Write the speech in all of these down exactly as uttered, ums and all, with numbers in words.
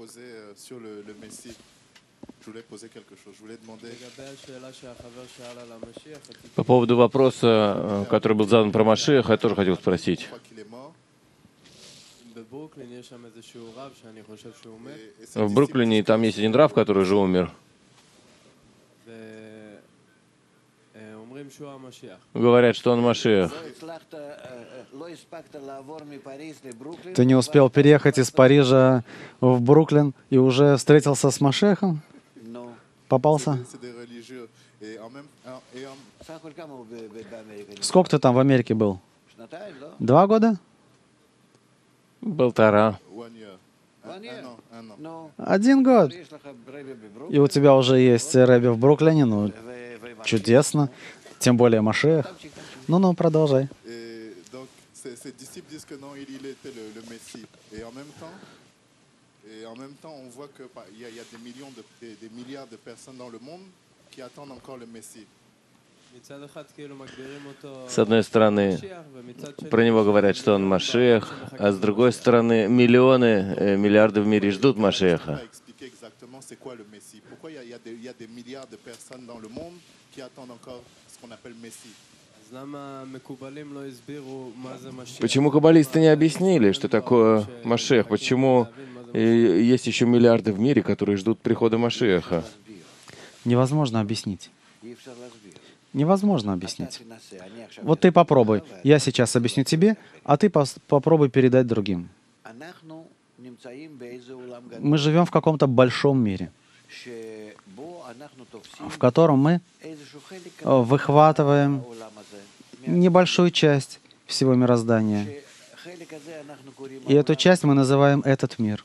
По поводу вопроса, который был задан про Машиаха, я тоже хотел спросить. В Бруклине там есть один рав, который уже умер. Говорят, что он Машиах. Ты не успел переехать из Парижа в Бруклин и уже встретился с Машиахом? Попался? Сколько ты там в Америке был? Два года? Полтора. Один год. И у тебя уже есть рэби в Бруклине? Ну, чудесно. Тем более Машиах. Ну-ну, продолжай. С одной стороны, про него говорят, что он Машиах, а с другой стороны, миллионы, э, миллиарды в мире ждут Машиаха. Почему каббалисты не объяснили, что такое Машиах? Почему э, есть еще миллиарды в мире, которые ждут прихода Машиаха? Невозможно объяснить. Невозможно объяснить. Вот ты попробуй. Я сейчас объясню тебе, а ты пос- попробуй передать другим. Мы живем в каком-то большом мире, в котором мы выхватываем небольшую часть всего мироздания. И эту часть мы называем этот мир.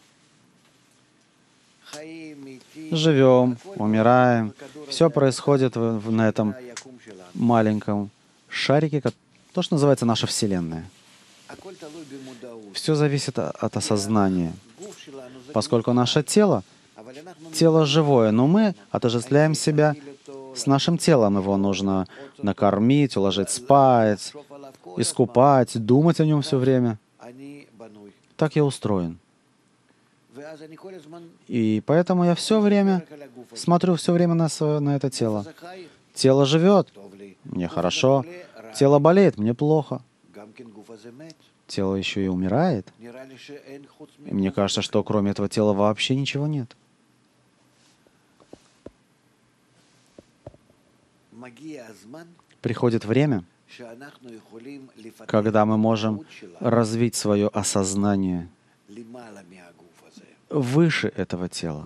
Живем, умираем. Все происходит в, в- на этом маленьком шарике, ко- то, что называется наша Вселенная. Все зависит о- от осознания, поскольку наше тело, тело живое, но мы отождествляем себя с нашим телом. Его нужно накормить, уложить спать, искупать, думать о нем все время. Так я устроен. И поэтому я все время смотрю все время на, свое, на это тело. Тело живет, мне хорошо. Тело болеет, мне плохо. Тело еще и умирает. И мне кажется, что кроме этого тела вообще ничего нет. Приходит время, когда мы можем развить свое осознание выше этого тела,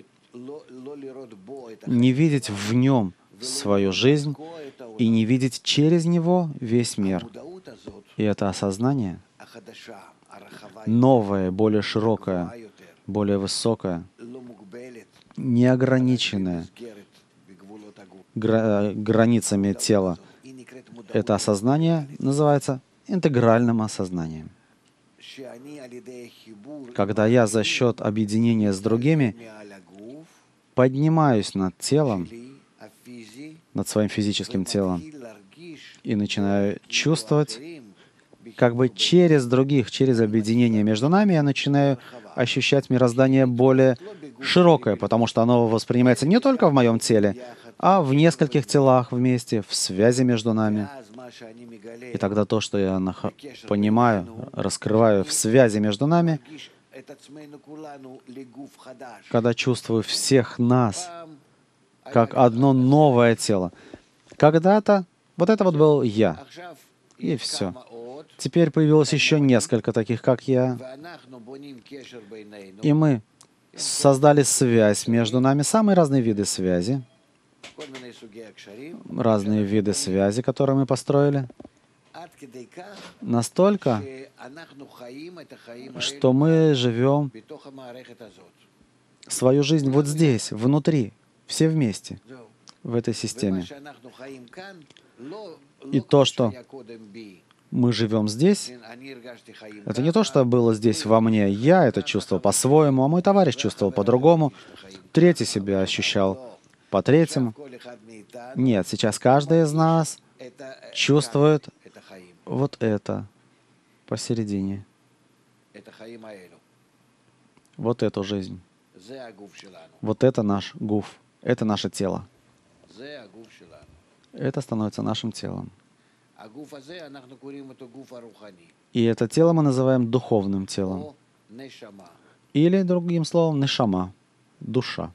не видеть в нем свою жизнь и не видеть через него весь мир. И это осознание новое, более широкое, более высокое, неограниченное гра- границами тела. Это осознание называется интегральным осознанием. Когда я за счет объединения с другими поднимаюсь над телом, над своим физическим телом, и начинаю чувствовать, как бы через других, через объединение между нами, я начинаю ощущать мироздание более широкое, потому что оно воспринимается не только в моем теле, а в нескольких телах вместе, в связи между нами. И тогда то, что я нах... понимаю, раскрываю в связи между нами, когда чувствую всех нас как одно новое тело. Когда-то вот это вот был я, и все. Теперь появилось еще несколько таких, как я, и мы создали связь между нами, самые разные виды связи, разные виды связи, которые мы построили, настолько, что мы живем свою жизнь вот здесь, внутри, все вместе, в этой системе. И то, что мы живем здесь, это не то, что было здесь во мне. Я это чувствовал по-своему, а мой товарищ чувствовал по-другому, третий себя ощущал по-третьему. Нет, сейчас каждый из нас чувствует вот это посередине. Вот эту жизнь. Вот это наш гуф, это наше тело. Это становится нашим телом. И это тело мы называем духовным телом. Или, другим словом, нешама, душа.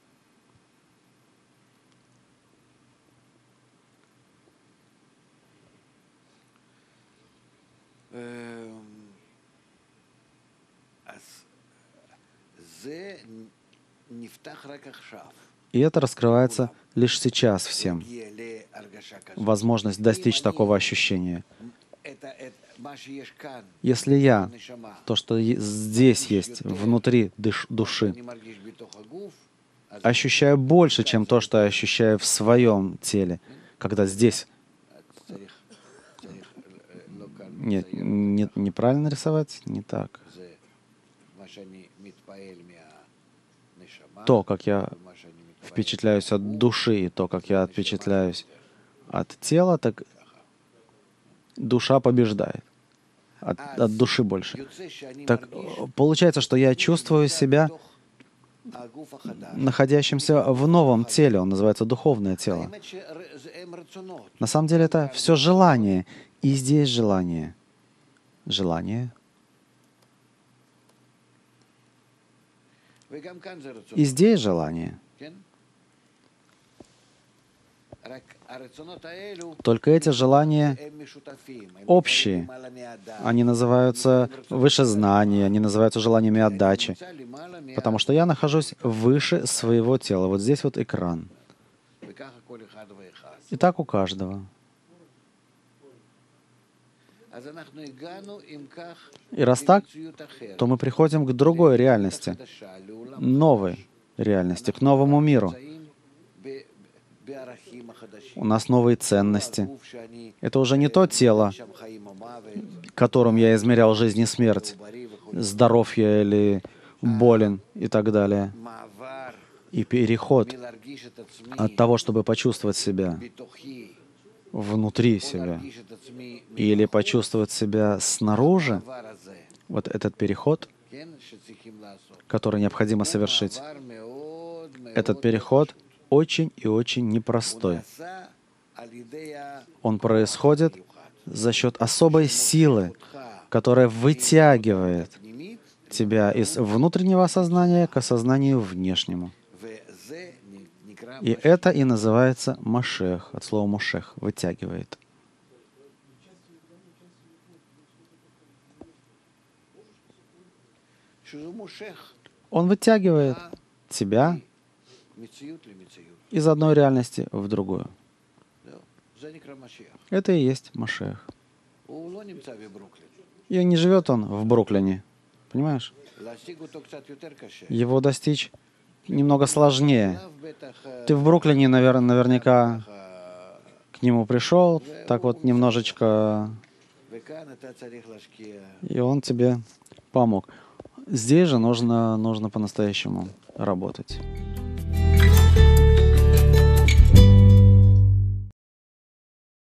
И это раскрывается лишь сейчас всем. Возможность достичь такого ощущения. Если я, то, что здесь есть, внутри души, ощущаю больше, чем то, что я ощущаю в своем теле, когда здесь... Нет, не, неправильно рисовать, не так. То, как я впечатляюсь от души, и то, как я впечатляюсь от тела, так душа побеждает. От, от души больше. Так получается, что я чувствую себя находящимся в новом теле. Он называется духовное тело. На самом деле это все желание. И здесь желание. Желание. И здесь желание. Только эти желания общие. Они называются вышезнание, они называются желаниями отдачи. Потому что я нахожусь выше своего тела. Вот здесь вот экран. И так у каждого. И раз так, то мы приходим к другой реальности, новой реальности, к новому миру. У нас новые ценности. Это уже не то тело, которым я измерял жизнь и смерть, здоров я или болен и так далее. И переход от того, чтобы почувствовать себя внутри себя или почувствовать себя снаружи, вот этот переход, который необходимо совершить, этот переход очень и очень непростой. Он происходит за счет особой силы, которая вытягивает тебя из внутреннего сознания к осознанию внешнему. И это и называется Машех, от слова Мошех, вытягивает. Он вытягивает тебя из одной реальности в другую. Это и есть Машех. И не живет он в Бруклине, понимаешь? Его достичь немного сложнее. Ты в Бруклине, наверное, наверняка к нему пришел, так вот немножечко, и он тебе помог. Здесь же нужно, нужно по-настоящему работать.